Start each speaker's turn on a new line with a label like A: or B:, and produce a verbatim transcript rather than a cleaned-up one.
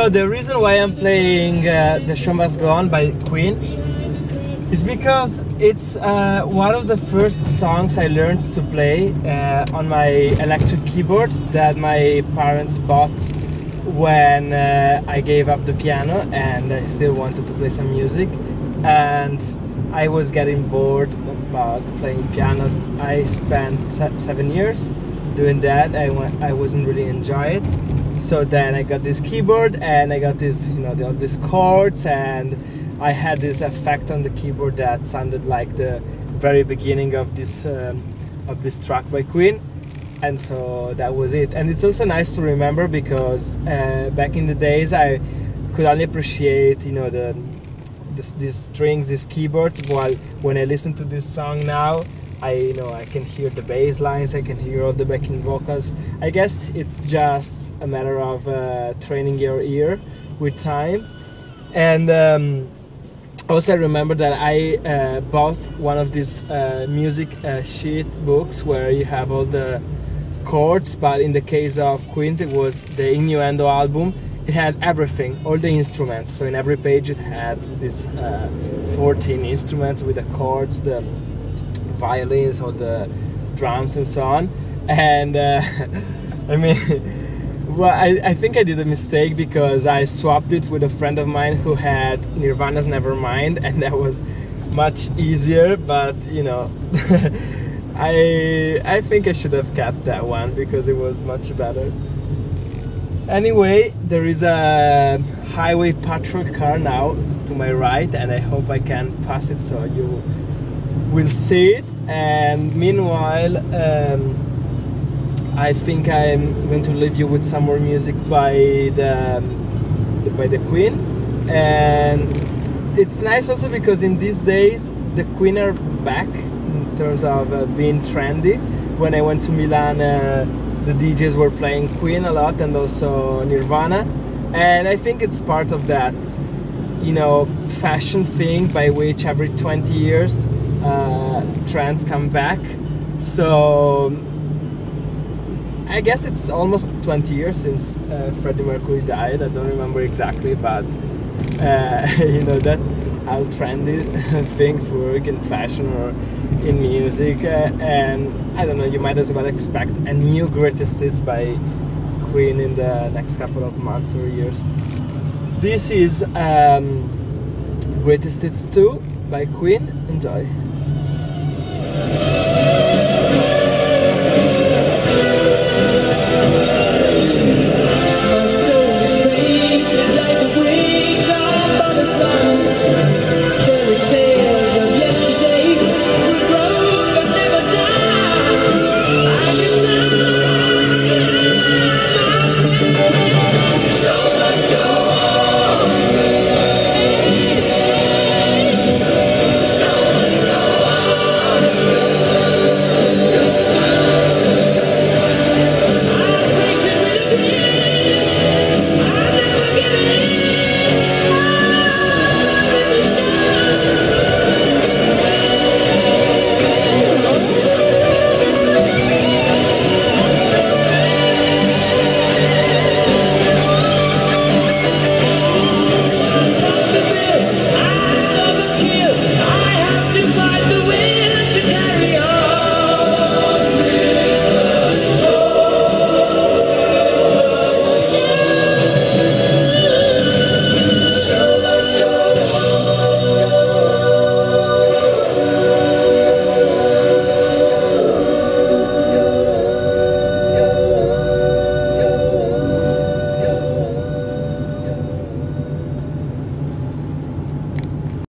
A: So the reason why I'm playing uh, The Show Must Go On by Queen is because it's uh, one of the first songs I learned to play uh, on my electric keyboard that my parents bought when uh, I gave up the piano and I still wanted to play some music, and I was getting bored about playing piano. I spent se seven years doing that. I, I wasn't really enjoying it. So then I got this keyboard and I got this, you know, all these chords, and I had this effect on the keyboard that sounded like the very beginning of this um, of this track by Queen, and so that was it. And it's also nice to remember because uh, back in the days I could only appreciate, you know, the this, these strings, these keyboards. While when I listen to this song now, I you know I can hear the bass lines, I can hear all the backing vocals. I guess it's just a matter of uh, training your ear with time. And um, also I remember that I uh, bought one of these uh, music uh, sheet books where you have all the chords, but in the case of Queen it was the Innuendo album. It had everything, all the instruments. So in every page it had these uh, fourteen instruments with the chords, the violins or the drums and so on. And uh, I mean, well, I, I think I did a mistake because I swapped it with a friend of mine who had Nirvana's Nevermind, and that was much easier, but you know, I, I think I should have kept that one because it was much better. Anyway, there is a highway patrol car now to my right, and I hope I can pass it so you will see it. And meanwhile, um, I think I'm going to leave you with some more music by the, the by the Queen. And it's nice also because in these days the Queen are back in terms of uh, being trendy. When I went to Milan, uh, the D Js were playing Queen a lot, and also Nirvana. And I think it's part of that, you know, fashion thing by which every twenty years uh, trends come back. So I guess it's almost twenty years since uh, Freddie Mercury died. I don't remember exactly, but uh, you know, that how trendy things work in fashion or in music, uh, and I don't know, you might as well expect a new greatest hits by Queen in the next couple of months or years. This is um, Greatest Hits two by Queen. Enjoy.